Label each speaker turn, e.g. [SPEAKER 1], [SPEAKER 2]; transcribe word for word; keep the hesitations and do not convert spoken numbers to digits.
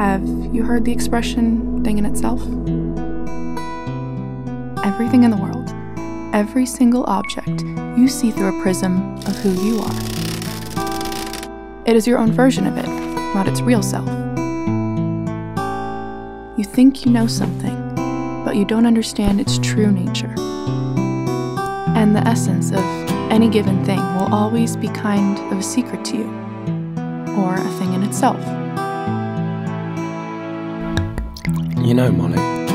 [SPEAKER 1] Have you heard the expression, thing in itself? Everything in the world, every single object, you see through a prism of who you are. It is your own version of it, not its real self. You think you know something, but you don't understand its true nature. And the essence of any given thing will always be kind of a secret to you, or a thing in itself.
[SPEAKER 2] You know, Molly,